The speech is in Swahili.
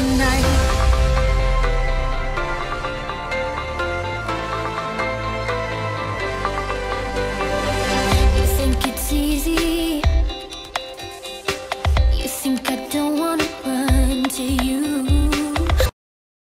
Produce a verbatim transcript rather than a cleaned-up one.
tonight. You think it's easy. You think I don't wanna run to you.